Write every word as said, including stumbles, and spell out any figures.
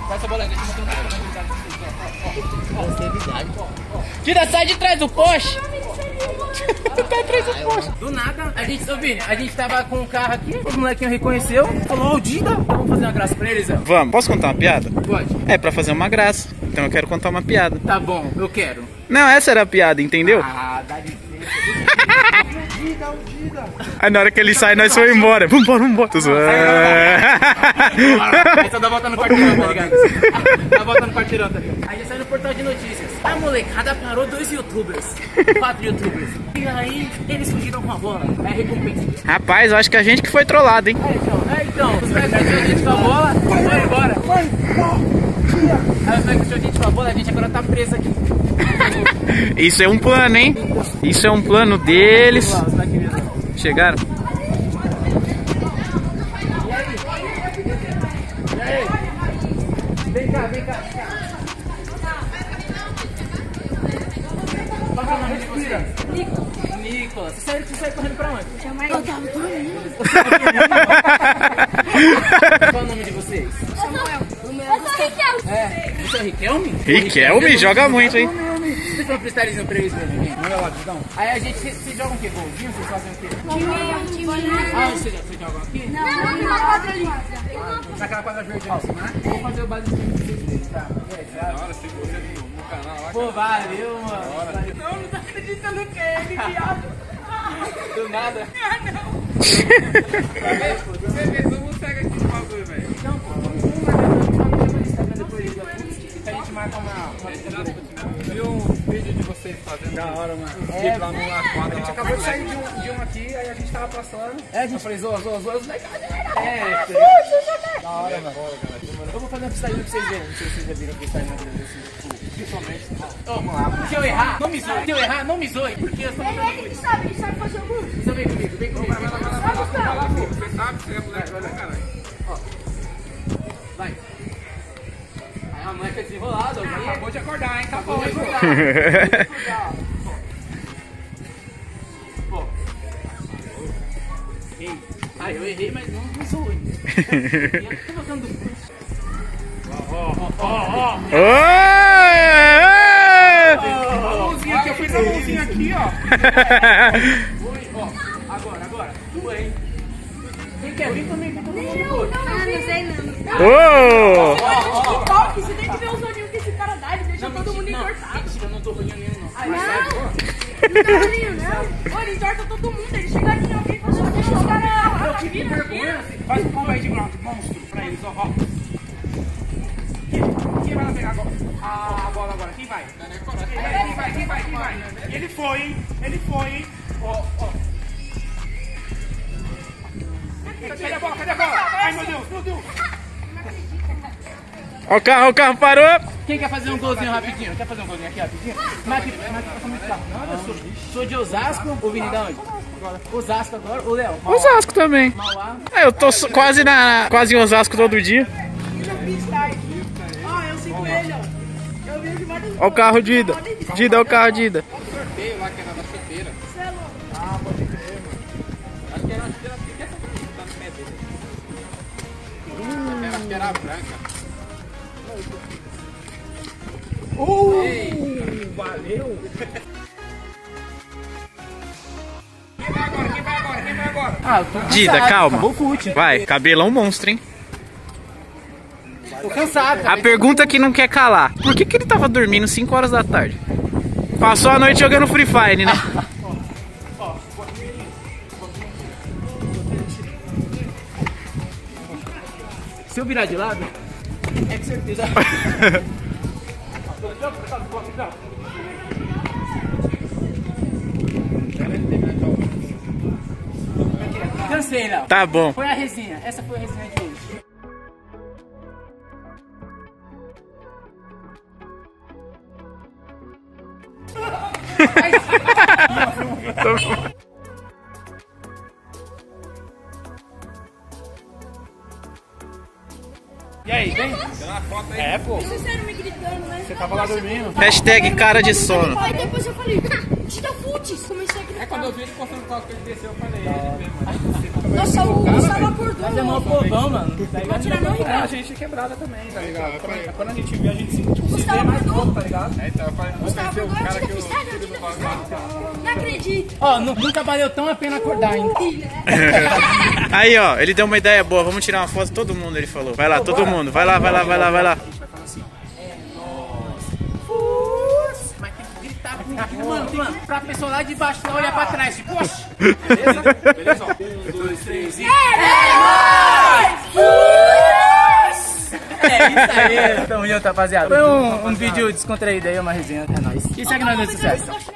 Vai essa bola aí, deixa eu mostrar um pouco. Tira, sai de trás do poste. Tu tá atrás do poste. Do nada, a gente, ô Vini, a gente tava com o carro aqui, o molequinho reconheceu, falou, ô Dida, vamos fazer uma graça pra eles, ó. Vamos, posso contar uma piada? Pode. É pra fazer uma graça, então eu quero contar uma piada. Tá bom, eu quero. Não, essa era a piada, entendeu? Ah, dá licença. Aí na hora que ele sai, nós vamos embora. Vambora, vambora. Tô zoando. Aí só dá volta no quarteirão, tá ligado? Dá volta no quarteirão, tá ligado? Aí já sai no portal de notícias. A molecada parou dois youtubers. Quatro youtubers. E aí, eles fugiram com a bola. É a recompensa. Rapaz, eu acho que a gente que foi trollado, hein? É, então, é, então. Os caras que a gente com a bola, foram embora. Aí os caras que a gente com a bola, a gente agora tá preso aqui. Isso é um plano, hein? Isso é um plano deles. Chegaram? E aí? Vem cá, vem cá, vem cá. Qual é o nome de vocês? Nicolas. Nicolas. Você saiu, você saiu correndo pra onde? Eu tava dormindo. Qual é o nome de vocês? Samuel. Eu sou Riquelme. É. Você é o Riquelme? Riquelme joga muito, hein? Vocês estão freestylezinho pra eles verem? Manda lá, Didão. Aí a gente, vocês jogam o quê? Golzinho? Vocês fazem o quê? Time, time. Ah, vocês jogam aqui? Não, não, na quadra ali. Naquela quadra verde ali, né? Vou fazer o básico pra vocês verem, tá? É, Na hora, siga você no canal lá. pô, valeu, mano. Valeu. Não, não tá acreditando que é ele, viado. Do nada. Ah, não. Você vê, todo mundo pega aqui no bagulho, velho. Não, pô, vamos marcar no Instagram depois disso aqui. A gente marca uma... Viu um vídeo de vocês fazendo da hora, mano? É, lá no a quadra gente lá. acabou de sair de um, de um aqui, aí a gente tava passando. É, a gente fez zoa, zoa, zoa, zoa. É, da hora, mano. Eu vou fazer um freestyle pra vocês verem. Não sei se vocês já viram freestyle na vida assim. Principalmente. Vamos lá. Se eu errar, não me zoe. Se eu errar, não me zoe. Porque eu estou Ele, ele sabe, ele sabe fazer o gol. Você vem comigo, vem comigo. Vai lá, vai lá, vai lá. Sabe, cara. Você sabe, você é moleque, vai lá, caralho. Vai. Aí a moleque é desenrolada, ok? Acabou de acordar, hein? Tá bom, Vou hein? acordar. Pô. Ei. Ah, eu errei, mas não me zoe. Tô botando do Ó, ó, ó, ó. A mãozinha aqui, eu fiz a mãozinha aqui, ó. Oi, ó. Agora, agora. Tu, hein? Quem quer vir também? Todo mundo. Não, não sei não. Oh! TikTok, você tem que ver os olhinhos que esse cara dá, ele deixa todo mundo entortado. Mentira, eu não tô olhando nenhum, não. Não, não tá olhinho, não. Ô, ele entorta todo mundo, ele chega ali em alguém e fala assim, deixa os caras lá, Que vira aqui. vergonha. Faz um combo aí de ground, monstro, pra eles, ó. ó. Quem, quem vai lá pegar agora? A, a bola agora? Quem vai? Quem vai? Quem vai? Quem vai? Quem vai? Ele foi, hein? Ele foi, hein? Ó, ó. Cadê a bola? Cadê a bola? Ai, meu Deus, meu Deus. Ó o carro, o carro parou. Quem quer fazer um golzinho rapidinho? Quer fazer um golzinho aqui rapidinho? Mas aqui, mas aqui pra começar. Não, eu sou, sou de Osasco. O Vini da onde? Osasco agora. O Léo. Mauá. Osasco também. Mauá. É, eu tô so- quase, na, quase em Osasco todo dia. Ó, eu sigo ele, ó. Eu vejo vários... Ó o carro, Dida. Dida, é o carro, Dida. Sorteio lá que era da chuteira. Você é louco. Ah, pode crer, mano. Acho que era a chuteira que essa aqui tá no pé dele. Era a chuteira branca. Uh, valeu. Quem vai agora? Quem vai agora? Quem vai agora? Ah, eu tô Dida, cansado, calma. Acabou o fute. Vai, cabelão monstro, hein? Tô cansado. A pergunta que não quer calar. Por que que ele tava dormindo cinco horas da tarde? Passou a noite jogando Free Fire, né? Se eu virar de lado, é com certeza. Cansei, Léo. Tá bom. Foi a resenha. Essa foi a resenha de hoje. E aí, vem? É, pô. Vocês saíram me gritando, né? Você tava lá dormindo. Hashtag cara de sono. Aí depois eu falei, tira futs. Comecei a gritar. É quando eu vi ele postando o carro que ele desceu, eu falei, ele mesmo. Nossa, o Gustavo acordou. Mas é mó povão, mano. Não pode tirar não, É, a Ricardo. gente quebrada também, tá ligado? Quando, quando a gente vê, a gente se, tipo, se vê Gustavo mais acordou. pouco, tá ligado? Aí tava falando, Gustavo conheceu o acordou cara antes que da eu freestyle, antes da freestyle. Não acredito. Ó, nu- nunca valeu tão a pena acordar, hein? Aí, ó, ele deu uma ideia boa. Vamos tirar uma foto todo mundo, ele falou. Vai lá, todo mundo. Vai lá, vai lá, vai lá, vai lá. Mas tem que gritar, mano, mano, pra pessoa lá de baixo não olhar pra trás, tipo, poxa. Beleza? Beleza, ó. Um, dois, três e... É isso aí, tamo junto, rapaziada. Foi um, um vídeo descontraído aí, uma resenha, é nóis. E segue nós no sucesso.